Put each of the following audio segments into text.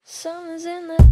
Something's in the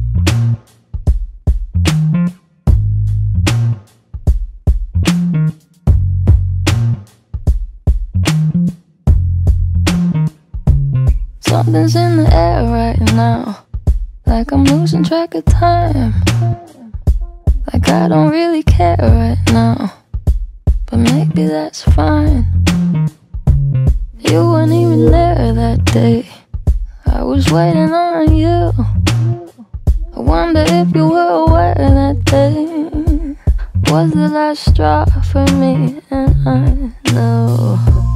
Something's in the air right now, like I'm losing track of time, like I don't really care right now, but maybe that's fine. You weren't even there that day, I was waiting on you. I wonder if you were aware that day was the last straw for me, and I know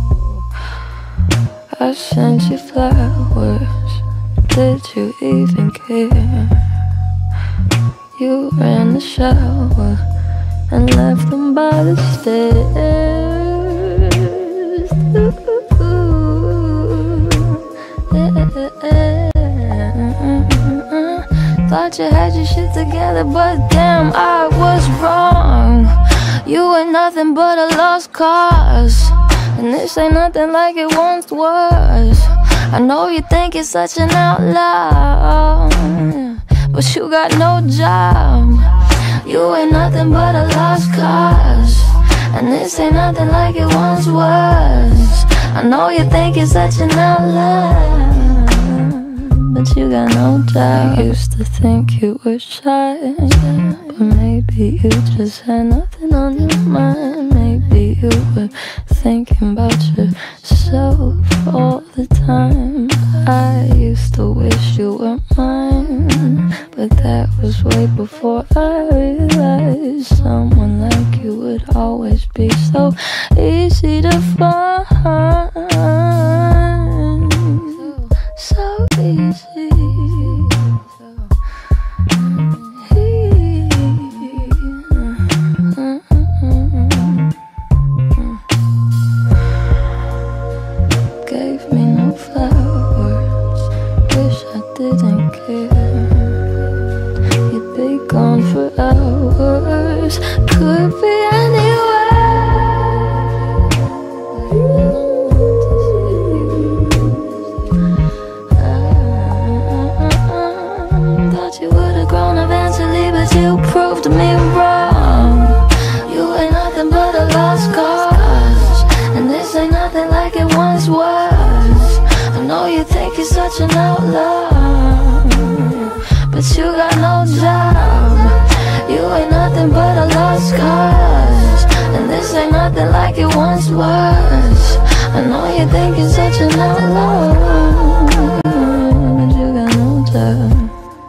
I sent you flowers, did you even care? You ran the shower and left them by the stairs. Thought you had your shit together, but damn, I was wrong. You ain't nothing but a lost cause, and this ain't nothing like it once was. I know you think you're such an outlaw, but you got no job. You ain't nothing but a lost cause, and this ain't nothing like it once was. I know you think you're such an outlaw, but you got no job. I used to think you were shy, but maybe you just had nothing on your mind. Maybe you were thinking about yourself all the time. I used to wish you were mine, but that was way before I realized someone like you would always be so easy to find. So easy. Gave me no flowers, wish I didn't care. You'd be gone for hours, could be anywhere. Thought you would've grown eventually, but you proved me wrong. You ain't nothing but a lost cause, and this ain't nothing like it once was. I know you think you're such an outlaw, but you got no job. You ain't nothing but a lost cause, and this ain't nothing like it once was. I know you think you're such an outlaw, but you got no job.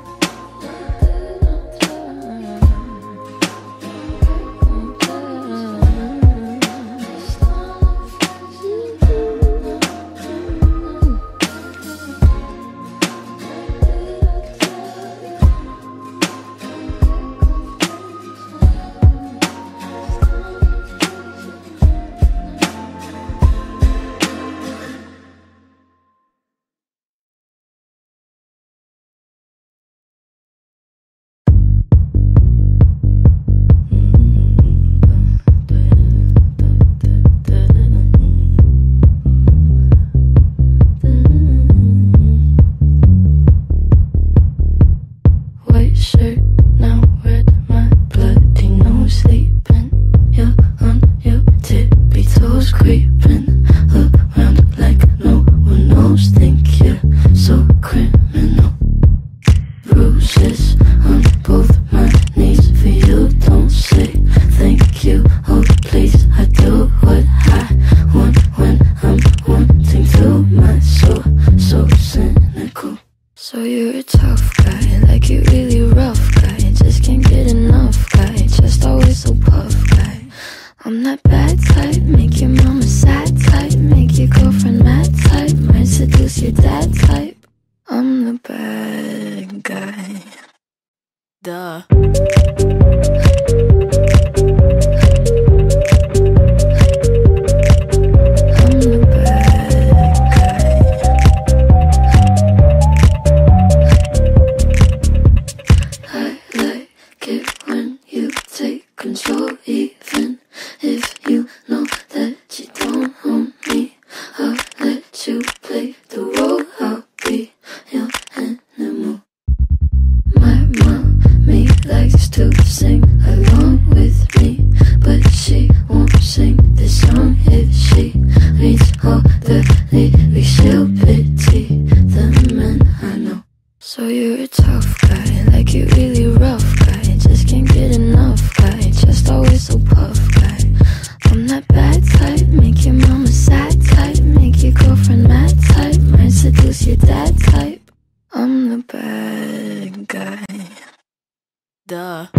So you're a tough guy, like you really rough guy, just can't get enough guy, just always so puff guy. I'm that bad type, make your mama sad type, make your girlfriend mad type, might seduce your dad type. I'm the bad guy. Duh. Control, even if you know that you don't own me. I'll let you play the role. I'll be your animal. to sing along with me, but she won't sing this song if she reads all the lyrics. She'll pity the men I know. So you're a tough guy, like you really rough guy, just can't get enough guy, just always so puff guy. I'm that bad type, make your mama sad type, make your girlfriend mad type, might seduce your dad type. I'm the bad guy. Duh.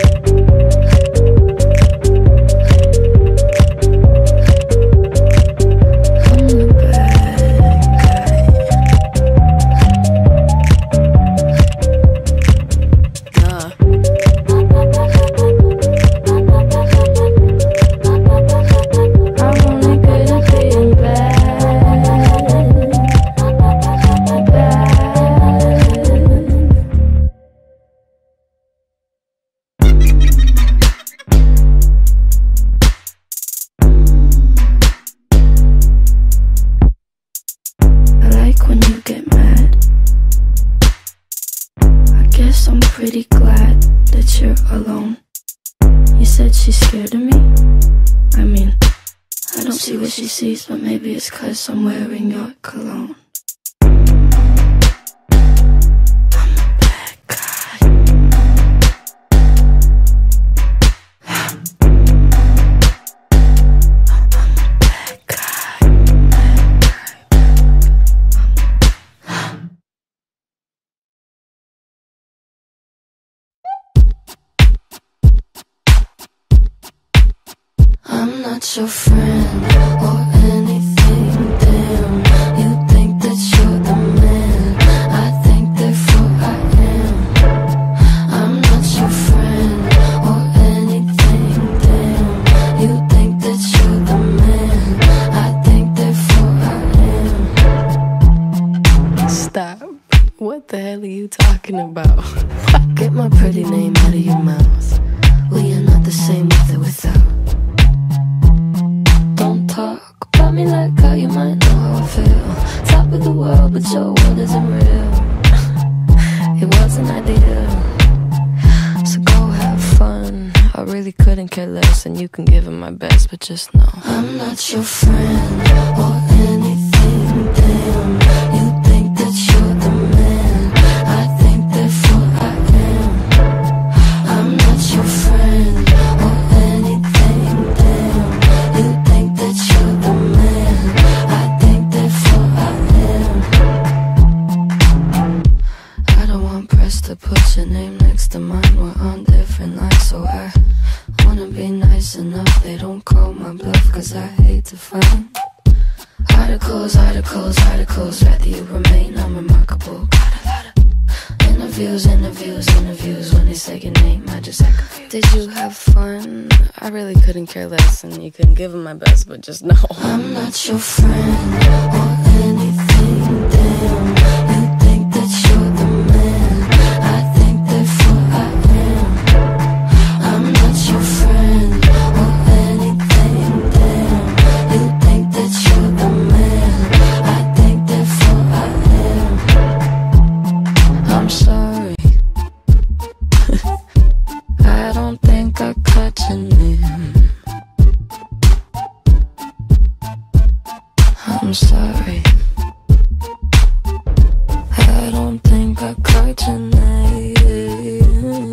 I'm pretty glad that you're alone. You said she's scared of me? I mean, I don't see what she sees, but maybe it's 'cause I'm wearing your cologne. I'm not your friend or anything, damn. You think that you're the man, I think therefore I am. I'm not your friend or anything, damn. You think that you're the man, I think therefore I am. Stop. What the hell are you talking about? Get my pretty name out of your mouth. We are not the same with or without. Talk about me like how you might know how I feel. Top of the world, but your world isn't real. It wasn't ideal. So go have fun. I really couldn't care less, and you can give it my best, but just know I'm not your friend or anything, damn. You think that you're the man, I think therefore I am. I'm not your friend or anything, damn. You think that you're the man, I think therefore I am. I don't want press to put your name next to mine. We're on different lines, so I wanna be nice enough they don't call my bluff, 'cause I hate to find articles, rather you remain unremarkable. Got a lot of interviews. When they say your name, I just act confused. Did you have fun? I really couldn't care less, and you couldn't give it my best, but just know I'm not your friend or anything, damn. You think that you're the man, I think therefore I am. I'm not your friend or anything, damn. You think that you're the man, I think therefore I am. I'm sorry. I don't think I cut your name. I'm sorry. I don't think I caught your name.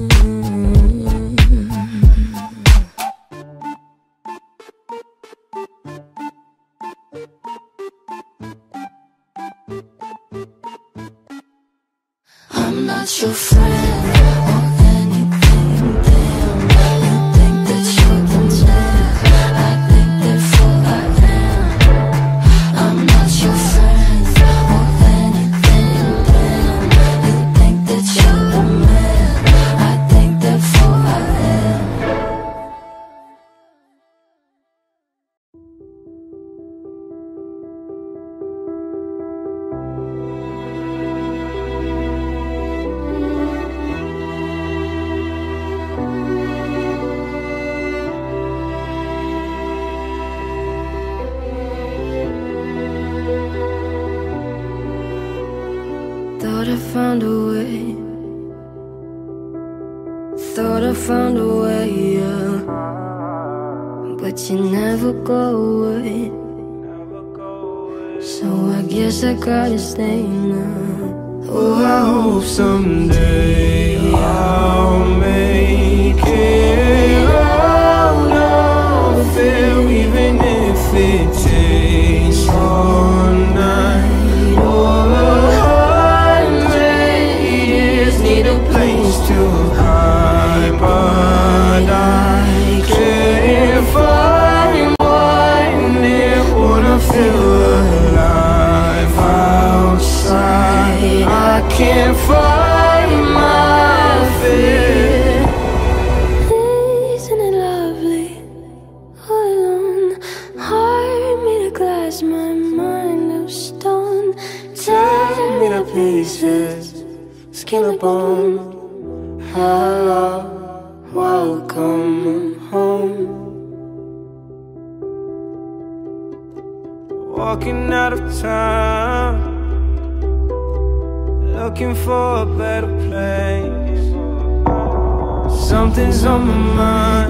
I'm not your friend or anything, damn. You think that you're the man, I think therefore I am. I'm not your friend or anything, damn. You think that you're the man, I think therefore I am. Thought I found a way. thought I found a way, yeah, but you never go away. So I guess I gotta stay now. Oh, I hope someday I'll make it out of it, even if it takes all night or 100 years. Need a place to hide, but I can't find one near. Wanna feel alive outside. I can't find my fear. Isn't it lovely? All alone, heart made of glass, my mind of stone. Tear me to pieces, skin and bone. Hello, welcome home. Walking out of town, looking for a better place. Something's on my mind,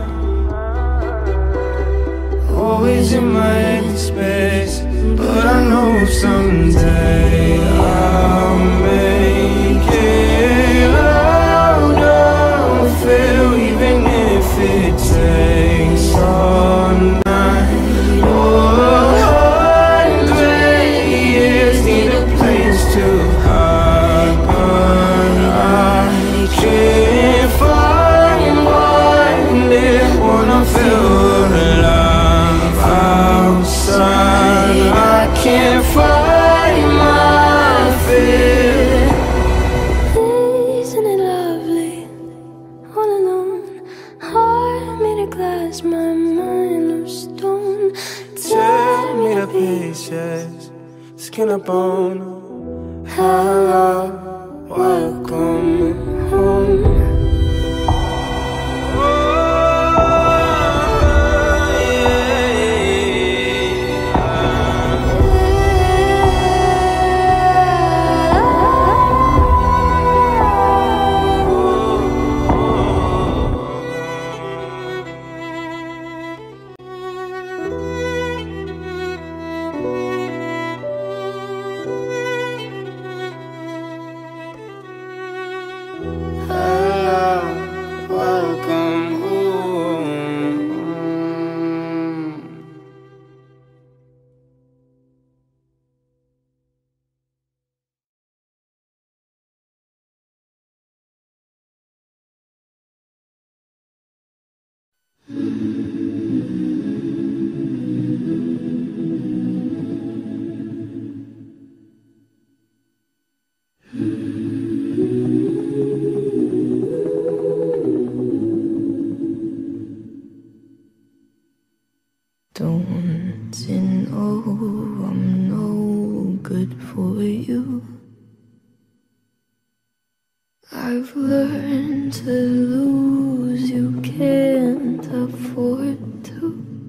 always in my empty space. But I know someday I'll make it out of it, even if it takes all night or 100 years. Need a place to hide, but I can't find one near. Wanna feel alive outside. I can't find my fear. Isn't it lovely? All alone, heart made of glass, my mind of stone. Tear me to pieces, skin and bone. Hello, welcome home. Welcome home. Don't you know I'm no good for you? I've learned to lose, you can't afford to.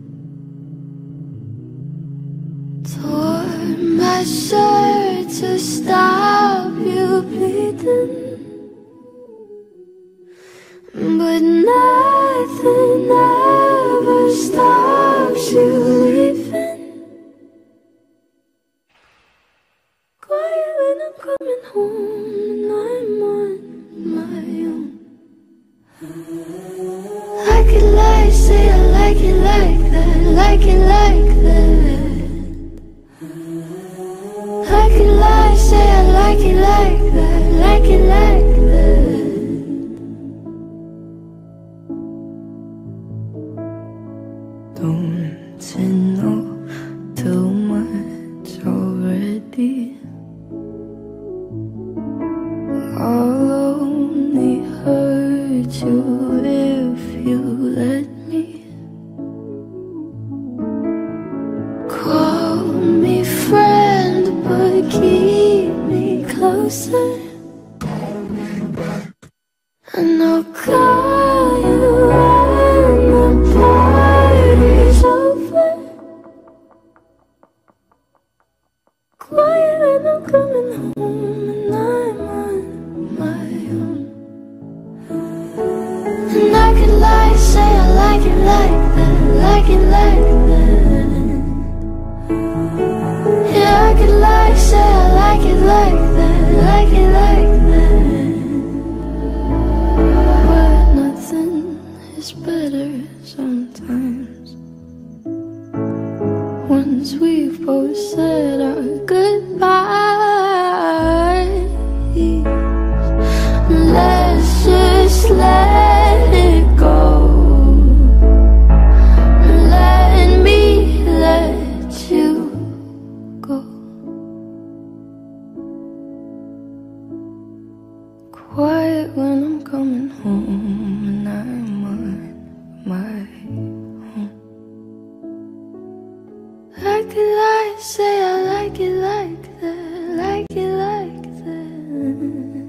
Tore my shirt to stop you bleeding, but nothing ever stops you leaving. Quiet when I'm coming home and I'm on my own. Like it like, say I like it like that, like it like that. Like it like, say I like it like that, like it like that. Don't you know too much already? I'll only hurt you if you let me. Call me friend, but keep me closer. And I'll call you when the party's over. Quiet when I'm coming home and I'm on my own. like it like that. Yeah, I could lie, say I like it like that, like it like that. But nothing is better sometimes. Once we've both said our goodbyes, let's just let it go. Let me let you go. Quiet when I'm coming home and I'm on my own. I could lie, say I like it like that, like it like that.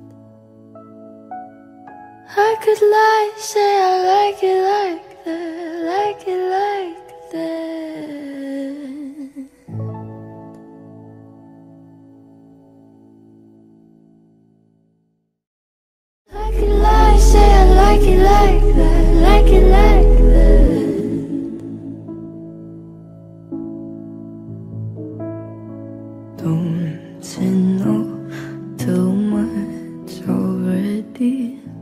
I could lie, say I like it like that, like it like that. I could lie, say I like it like that, like it like that. Don't you know too much already?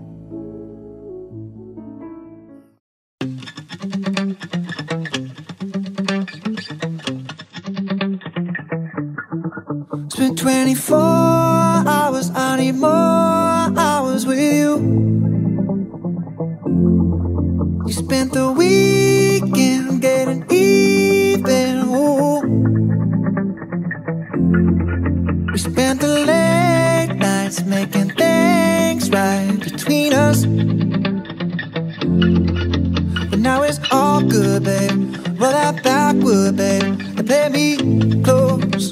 It's been 24 hours, I need more hours with you. You spent the weekend getting even, ooh. We spent the late nights making things right between us. But now it's all good, babe. Roll that backward, babe, and play me close.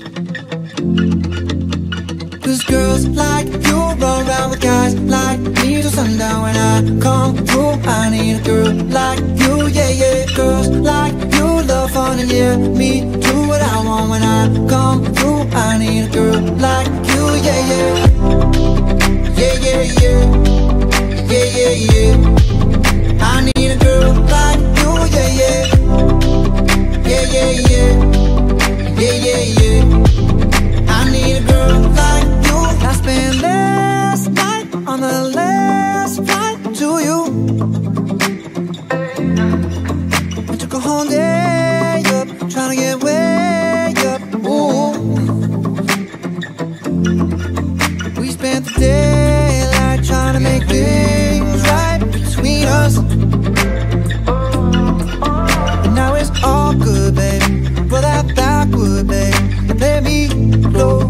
Cause girls like you run around with guys like me till sundown. When I come through, I need a girl like you, yeah, yeah. Girls like you love fun and yeah, me do what I want. When I come through, I need a girl like you, yeah, yeah. Yeah, yeah, yeah. Yeah, yeah, yeah. I need a girl like you, yeah, yeah. Yeah, yeah, yeah. Yeah, yeah, yeah. I need a girl like you. I spent last night on the last flight to you. I took a whole day up, trying to get way up, ooh. We spent the daylight trying to make things right between us. And now it's all good, babe. Roll that backward, babe, and play me close.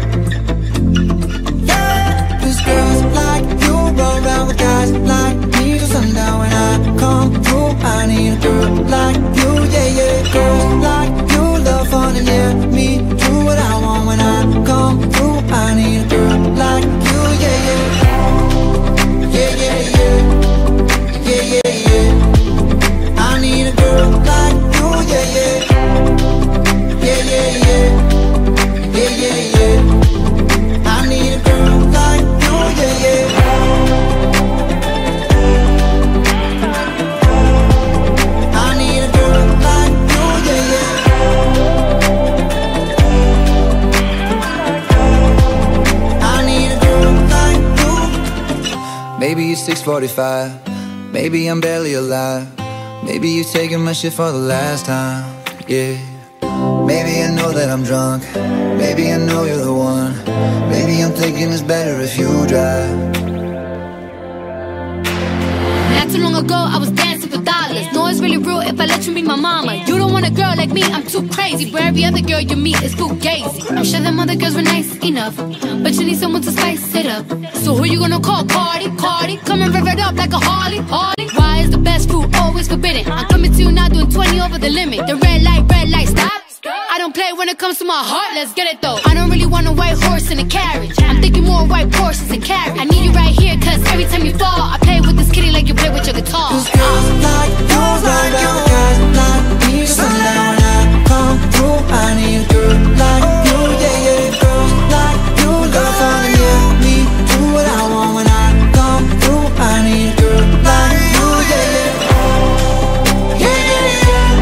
Girls like you run around with guys like me till sundown. When I come through, I need a girl like you, yeah, yeah. Girls like you love fun and yeah, me do what I want. When I come through, I need a girl like you, yeah, yeah. Yeah, yeah, yeah. Yeah, yeah, yeah. I need a girl like you, yeah, yeah. Yeah, yeah, yeah. Yeah, yeah, yeah. I need a girl like you, yeah, yeah. I need a girl like you, yeah, yeah. I need a girl like you. Maybe it's 6:45, maybe I'm barely alive. Maybe you're taking my shit for the last time, yeah. Maybe I know that I'm drunk, maybe I know you're the one. Maybe I'm thinking it's better if you drive. Not too long ago, I was dancing for dollars. No, it's really real if I let you be my mama. You don't want a girl like me, I'm too crazy. Where every other girl you meet is fugazi. I'm sure them other girls were nice enough, but you need someone to spice it up. So who you gonna call? Cardi, Cardi. Come and rev it up like a Harley, Harley. Why is the best food always forbidden? I'm coming to you now doing 20 over the limit. The red light, stop. I don't play when it comes to my heart, let's get it though. I don't really want a white horse in a carriage. I'm thinking more white horses and carriage. I need you right here, cause every time you fall, I play with this kitty like you play with your guitar. Cause girls like you run around with guys like me till sundown. When I come through, I need a girl like you, yeah, yeah. Girls like you love fun and yeah, me do what I want. When I come through, I need a girl like you, yeah, yeah. Yeah, yeah, yeah.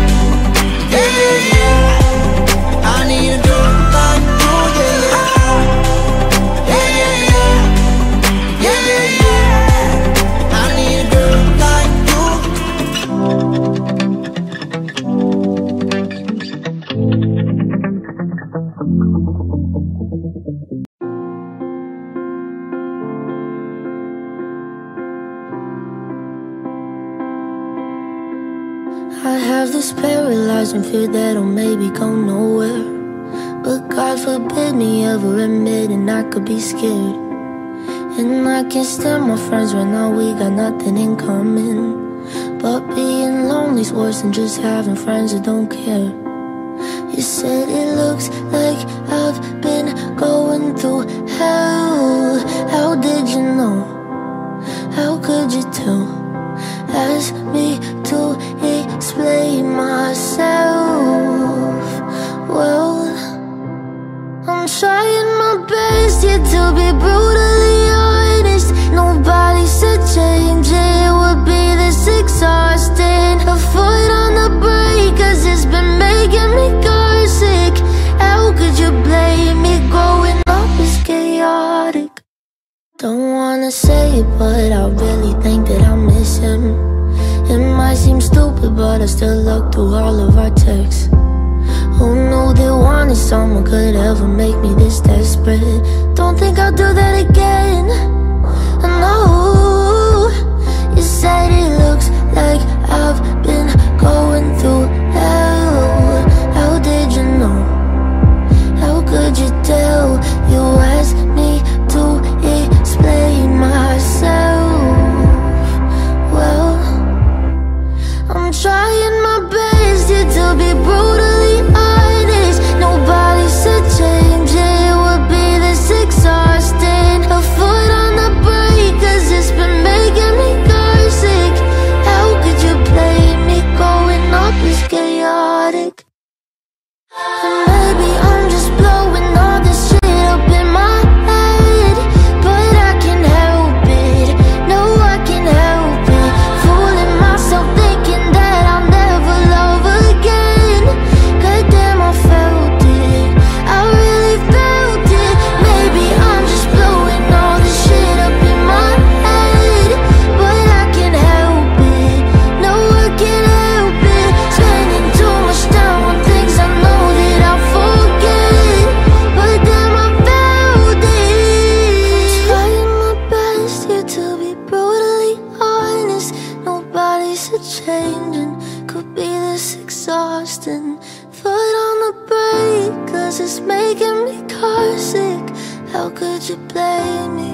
I have this paralyzing fear that I'll maybe go nowhere, but God forbid me ever admitting I could be scared. And I can't stand my friends right now, we got nothing in common, but being lonely's worse than just having friends that don't care. You said it looks like I've been going through hell. How did you know? How could you tell? Ask me to explain myself. Well, I'm trying my best here to be brutally honest. Nobody said change it would be this exhausting. A foot on the brake, cause it's been making me car sick. How could you blame me? Growing up is chaotic. Don't wanna say it, but I really think that I miss him. It might seem stupid, but I still look through all of our texts. Who knew that wanting someone could ever make me this desperate? Don't think I'll do that again. No, you said it looks like I've been going through hell. How did you know? How could you tell? You asked me to explain myself. Well, I'm trying my best here to be brutally honest. Nobody said change it would be this exhausting. A foot on the brake, cause it's been making me car sick. How could you blame me? Growing up is chaotic. And maybe I'm just blowing all this shit up in my head, but I can't help it. No, I can't help it. Fooling myself thinking that I'll never love again. Goddamn, I felt it. I really felt it. Maybe I'm just blowing all this shit up in my head, but I can't help it. No, I can't help it. Spending too much time on things I know that I'll forget, but damn, I felt it. Trying my best here to be brutally honest. Nobody said changing could be this exhausting. Foot on the brake, cause it's making me car sick. How could you blame me?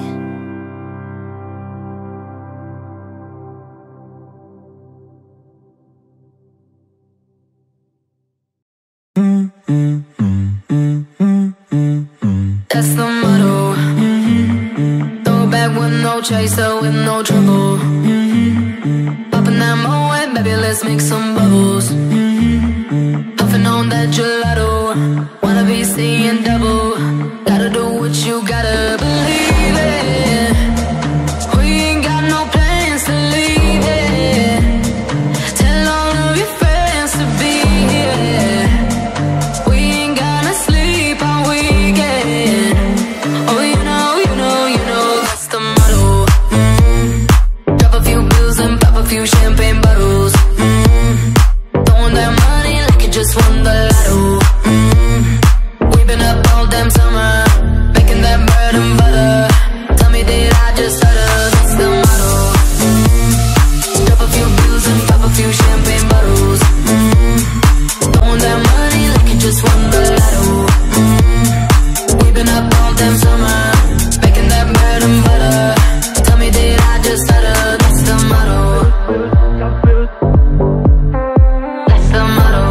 That's the motto. Throw it back with no chaser, with no trouble. Popping that Moet, baby, let's make some bubbles. Puffing on that gelato, wanna be seeing double. Gotta do what you gotta believe it. We ain't got no plans to leave it. Tell all of your friends to be here. We ain't gonna sleep all weekend. Oh, you know, that's the motto. Drop a few bills and pop a few champagne bottles. Throwing that money like you just won the lotto. We've been up all damn summer, making that bread and butter. Tell me, did I just stutter? That's the motto. Drop a few bills and pop a few champagne bottles. Throwing that money like you just won the lotto. We've been up all damn summer, making that bread and butter. Tell me, did I just stutter? That's the motto. That's the motto.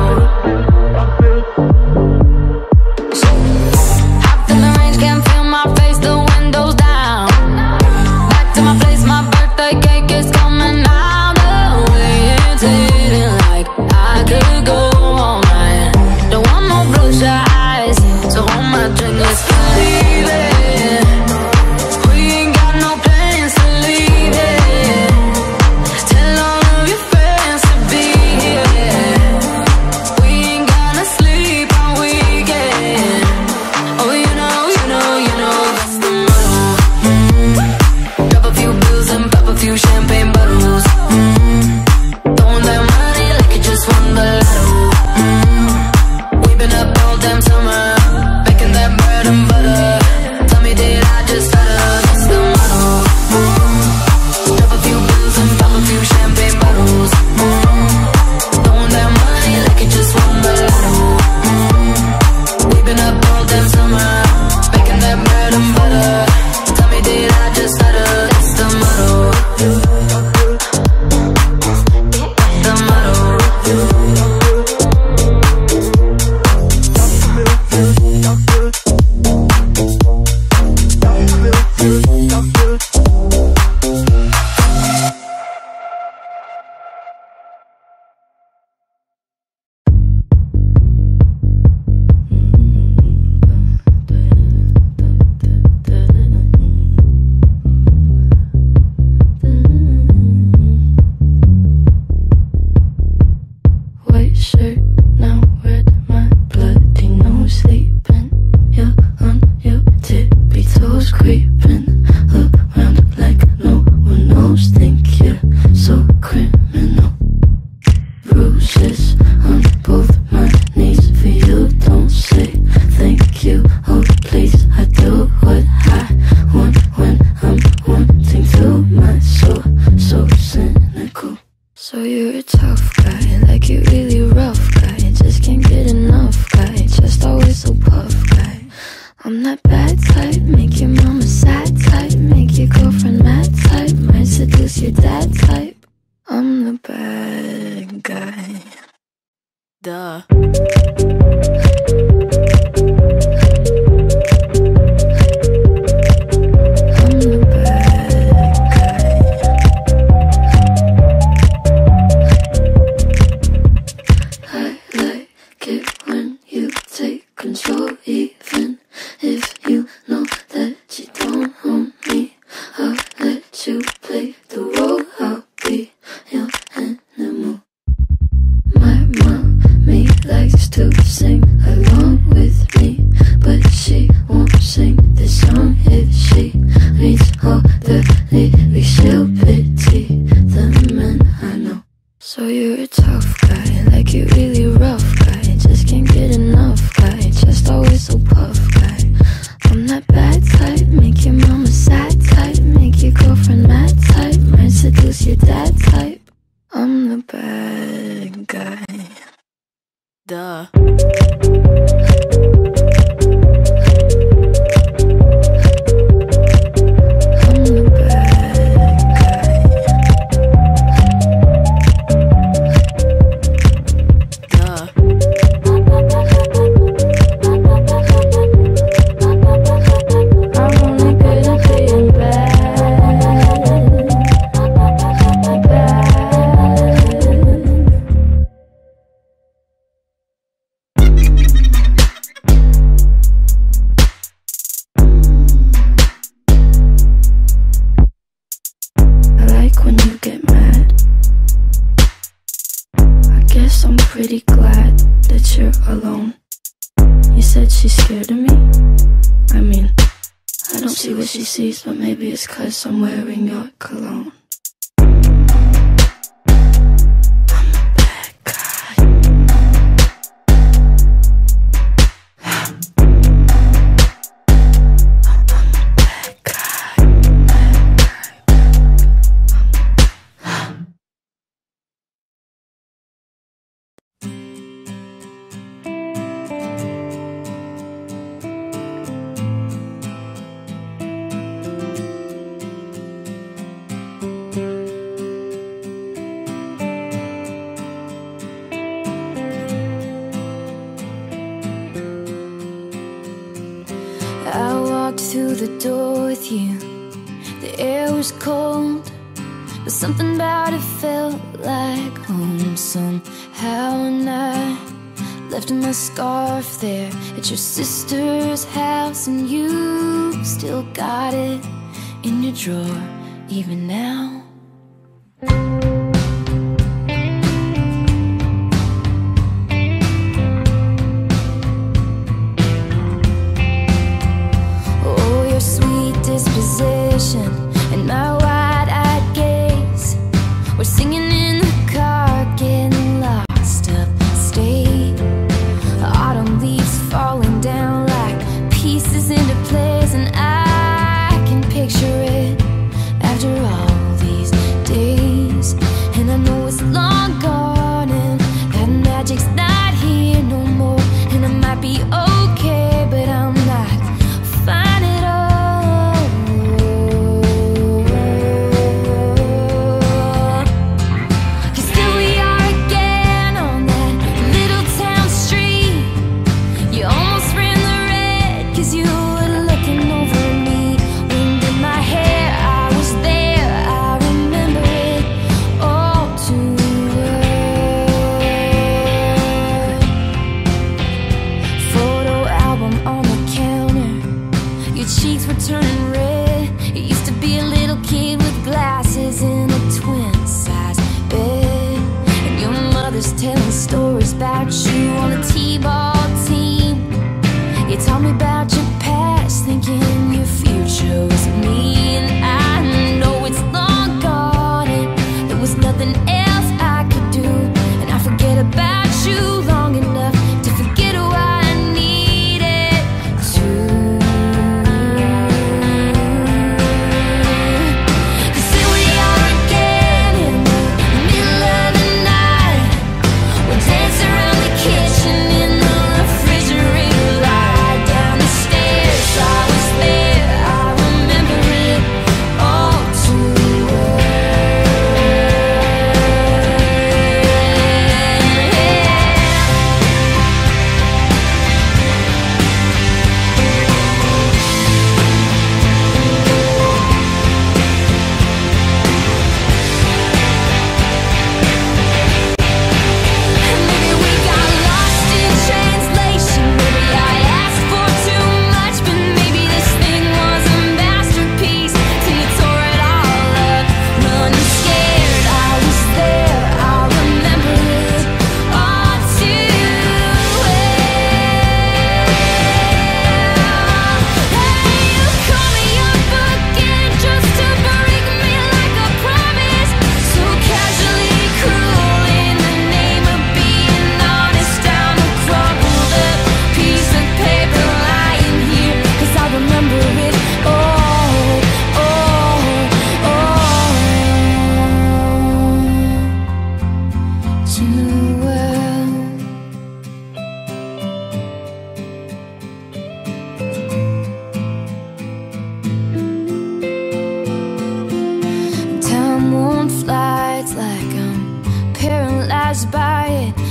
Hopped in the range, can't feel my face, the windows down. Back to my place, my birthday cake is coming out. The way it's hitting like I could go all night. Don't want no bloodshot eyes, so hold my drink, let's leave it. We ain't got no plans to leave it. Tell all of your friends to be here. We ain't gonna sleep all weekend. Oh, you know, that's the motto. Drop a few bills and pop a few champagne bottles. Throwing that money like you just won the lotto. We've been up all damn summer, making that bread and butter. Tell me, did I just stutter? That's the motto. Drop a few bills and pop a few champagne bottles. Throwing So you're a tough guy, like you really rough guy. Just can't get enough guy, just always so puff guy. I'm that bad type, make your mama sad type, make your girlfriend mad type, might seduce your dad type. I'm the bad guy. Duh. Control, even if you know that you don't own me. I'll let you play the role, I'll be your animal. My mommy likes to sing along with me, but she won't sing this song if she reads all the lyrics. She'll pity the men I know. So you're a tough guy, like you really rough guy. Just can't get enough guy, just always so puff guy. I'm that bad type, make your mama sad type, make your girlfriend mad type, might seduce your dad type. I'm the bad guy. Duh. I'm pretty glad that you're alone. You said she's scared of me? I mean, I don't see what she sees, but maybe it's 'cause I'm wearing your cologne. I walked through the door with you. The air was cold, but something about it felt like home somehow. And I left my scarf there at your sister's house, and you still got it in your drawer even now. Disposition and my wide-eyed gaze, we're singing in the car, getting lost upstate. Autumn leaves falling down like pieces into place, and I can picture it after all these days. And I know it's long gone and that magic's not here no more, and I might be okay, but I'm not fine at all.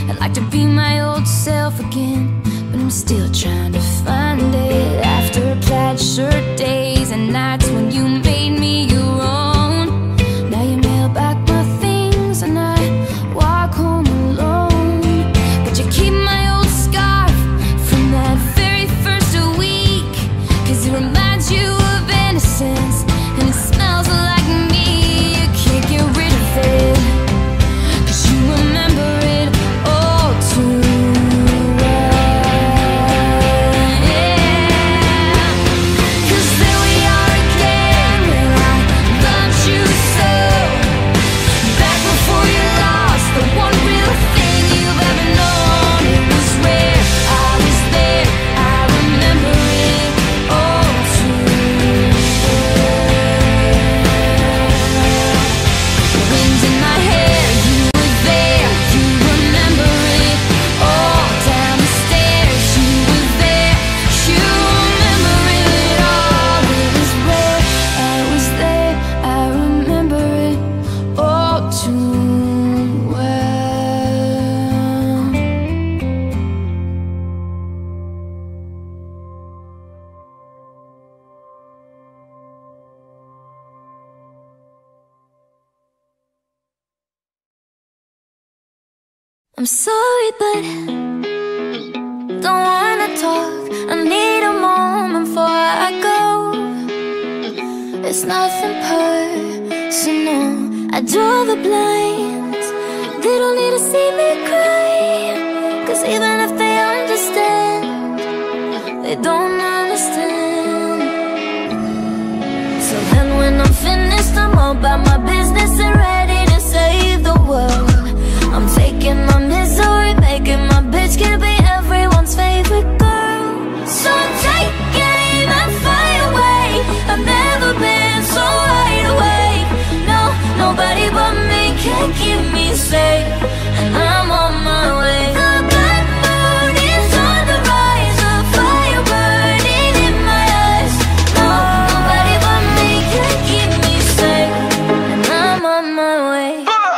I'd like to be my old self again, but I'm still trying to find it. After plaid shirt days and nights when you made me your own, now you mail back my things and I walk home alone. But you keep my old scarf from that very first week, 'cause it reminds you of innocence and it smells like me. You can't get rid of it, 'cause you remember it all too well. Yeah. 'Cause there we are again, and I loved you so. Back before you lost the one real thing you've ever known. It was rare, I was there, I remember it all too well. The wind in my hair, you were there, you remember it all. Down the stairs, you were there, you remember it all. It was rare, I was there, I remember it all too well. I'm sorry, but don't wanna talk. I need a moment before I go. It's nothing personal. I draw the blinds. They don't need to see me cry, 'cause even if they understand, they don't understand. So then when I'm finished, I'm all about my business and ready to save the world. I'm taking my misery, making my bitch can be everyone's favorite girl. So take aim and fly away. I've never been so wide awake. No, nobody but me can keep me safe, and I'm on my way. The black moon is on the rise, a fire burning in my eyes. No, nobody but me can keep me safe, and I'm on my way.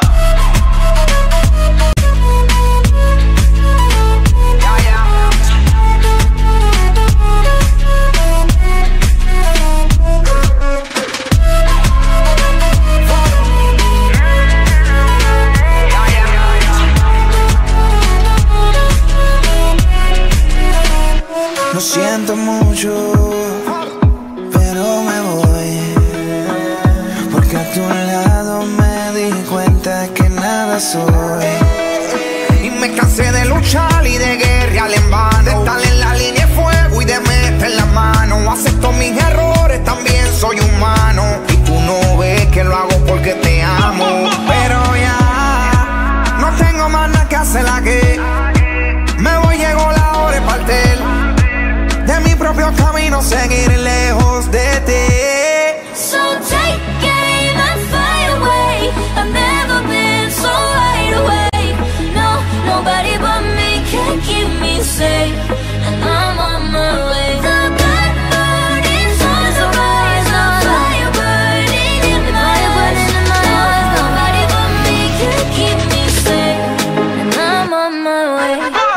Lo siento mucho, pero me voy, porque a tu lado me di cuenta que nada soy. Y me cansé de luchar y de guerrear en vano, de estar en la línea de fuego y de meter la mano. Acepto mis errores, también soy humano, y tú no ves que lo hago porque te amo. Pero ya no tengo más nada que hacer aquí. Me voy, llegó la hora de partir de mi propio camino, seguir lejos de ti. So take aim and fly away. I've never been so wide awake. No, nobody but me can keep me safe, and I'm on my way. The black moon is on the rise, a fire burning in my eyes. No, nobody but me can keep me safe, and I'm on my way.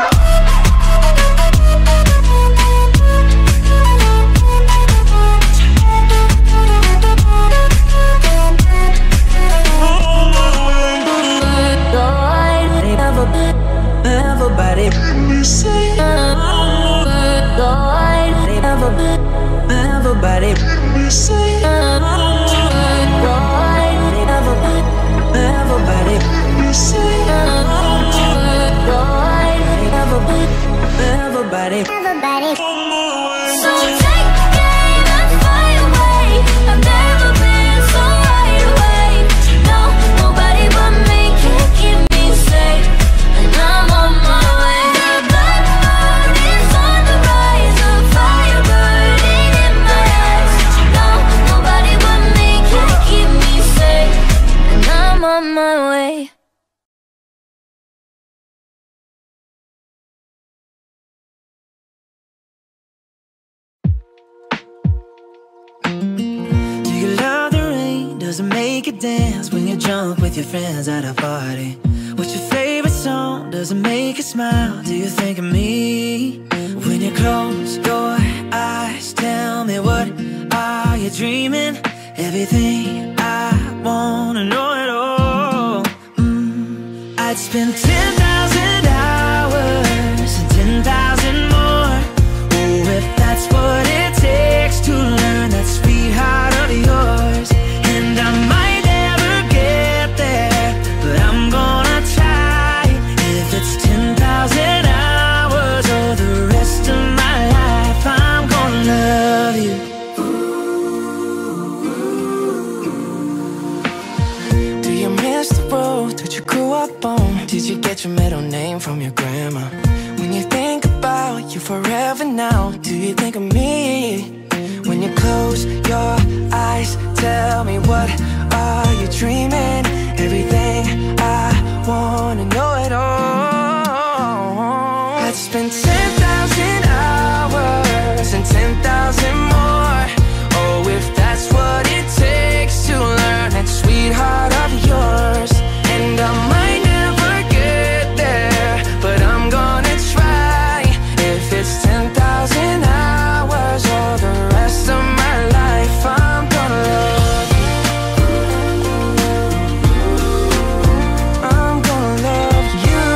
Everybody, everybody, everybody, everybody. So take aim and fly away. I've never been so wide awake. No, nobody but me can keep me safe, and I'm on my way. The black moon is on the rise, a fire burning in my eyes. No, nobody but me can keep me safe, and I'm on my way. Does it make you dance when you're drunk with your friends at a party? What's your favorite tone doesn't make you smile. Do you think of me? When you close your eyes, tell me what are you dreaming? Everything I wanna know it all. I'd spend 10,000 hours and 10,000 more. Oh, if that's what it takes to learn that sweetheart of yours. And I might never get there, but I'm gonna try. If it's 10,000 hours or the rest of my life, I'm gonna love you. Do you miss the road that you grew up on? Did you get your middle name from your grandma? When you think about you forever now, do you think of me? When you close your eyes, tell me what are you dreaming? Everything I wanna know it all. I'd spend 10,000 hours and 10,000 more. Oh, if that's what it takes to learn that sweetheart of yours. And I might never get there, but I'm gonna try. If it's 10,000 hours or the rest of my life, I'm gonna love you. I'm gonna love you.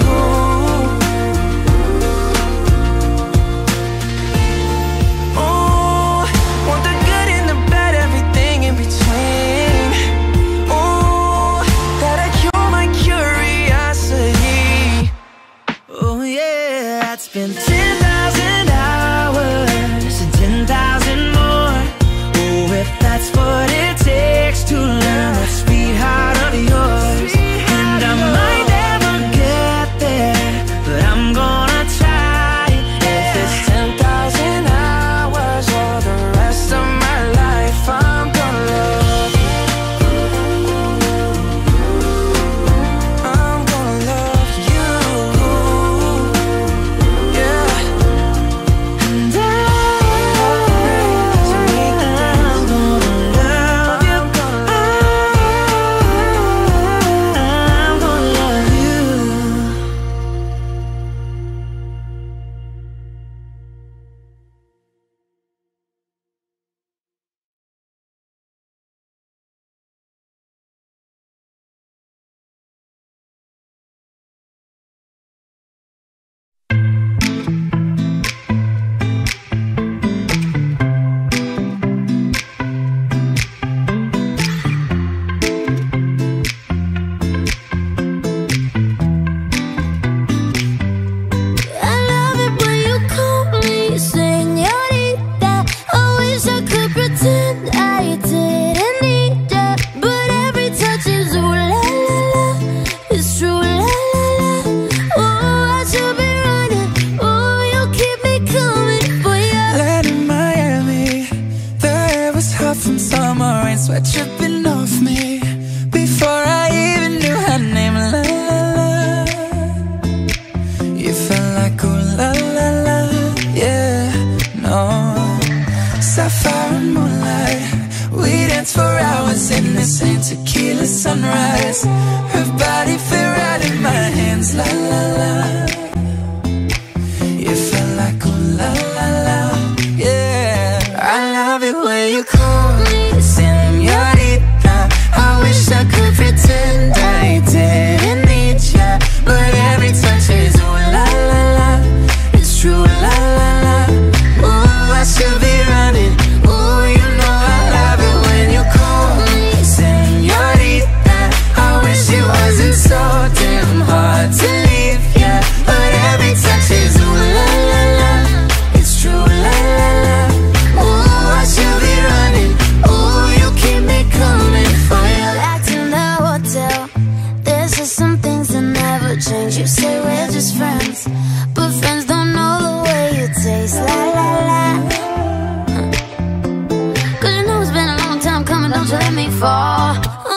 Oh, want the good and the bad, everything in between. Oh, that'll cure my curiosity. Oh yeah, I'd spend 10,000 hours and 10,000 more. Oh, if that's what it takes to learn that sweetheart of yours. And I might never get there, but I'm gonna try. If it's 10,000 hours or the rest of my life, I'm gonna love you. I'm gonna love you. Yeah. And I'm gonna love you. I'm gonna love you. I love it when you call me señorita. I wish I could pretend I didn't need ya, but every touch is ooh la la la. It's true la la la. Oh, I should be running. Oh, you keep me coming for ya. Land in Miami, the air was hot from summer rain, sweat dripping off me before I even knew her name. La la la, you felt like ooh la la la, yeah, no. Sapphire and moonlight, we danced for hours in the same tequila sunrise. Her body fit right in my hands, la la la. You felt like ooh la la la, yeah. I love it when you call me señorita. I wish I could pretend I didn't need ya, but every touch is ooh la la la. It's true la la la. Ooh, I should be running. Ooh, you know I love it when you call me señorita. I wish it wasn't so damn hard to leave ya, but every touch is ooh la la la. It's true la la la. Ooh, I should be running. Ooh, you keep me coming for ya. Back in the hotel, there's just some things that never change. You say we're just friends, but friends don't know the way you taste. La la la. Cause you know it's been a long time coming, don't you let me fall.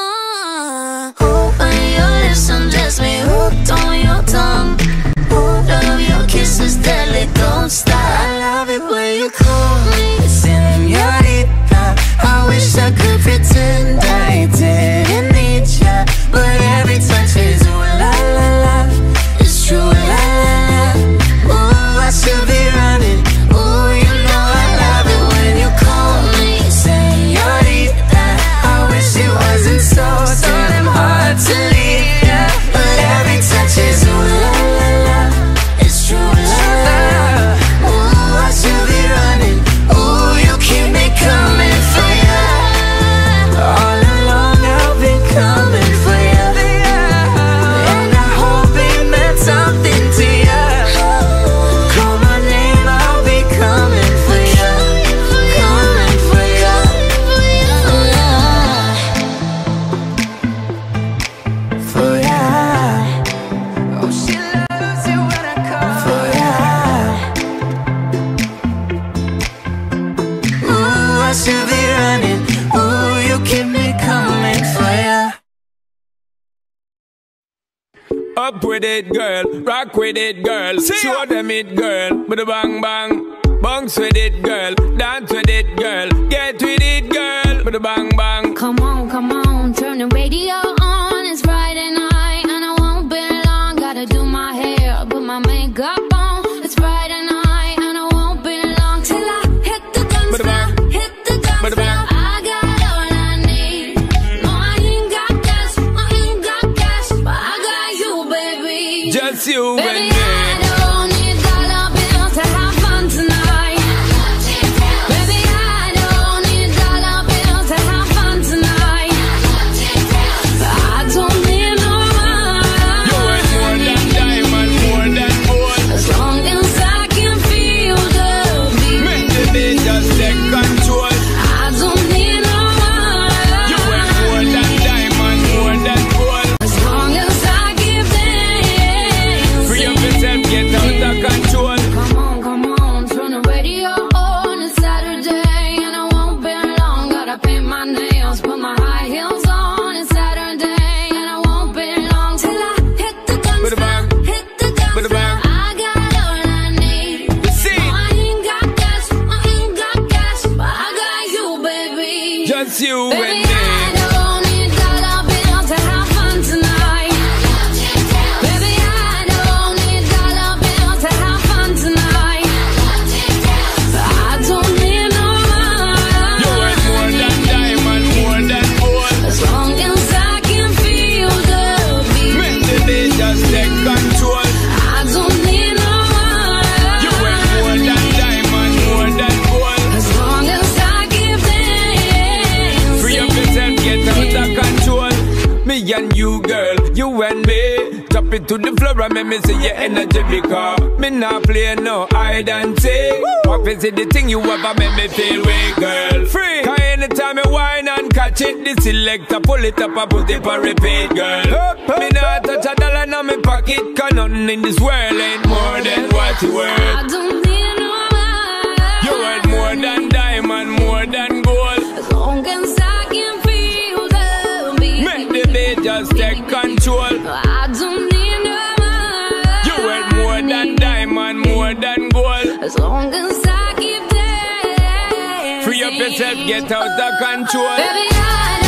Open your lips, undress me, hooked on your tongue. Love your kisses, deadly, don't stop. I love it when you call me señorita. I wish I could pretend I didn't need ya, but every touch is ooh la la la. Up with it, girl. Rock with it, girl. Show them it, girl. With a bang bang. Bounce with it, girl. Dance with it, girl. Get with it, girl. With a bang bang. Come on, turn the radio on. It's Friday night and I won't be long. Gotta do my hair, put my makeup on. It's Friday night and I won't be long till I hit the dance floor. Hit the dance floor. I got all I need. No, I ain't got cash, but I got you, baby. Just you, baby. You baby, and me. I don't need dollar bills to have fun tonight. Baby, I don't need dollar bills to have fun tonight. I don't need no money. You worth more than diamond, more than gold. As long as I can feel the beat. Make the beat just take control. I don't need no money. You worth more than diamond, more than gold. As long as I give them. Free up yourself, get out of control. Me and you, girl, you and me. Drop it to the floor and make me see your energy because me not play no hide and seek. What is it the thing you ever make me feel way, girl? Free. Cause anytime you whine and catch it, the selector pull it up and put it for repeat, girl. Me not touch a dollar in my pocket, cause nothing in this world ain't more than what you worth. I don't need no money. You worth more than diamond, more than gold. As long as I can feel the beat. Make the beat just take control. I don't need no money. You worth more than diamond, more than gold. As long as I keep dancing. Free up yourself, get out of control. Baby, I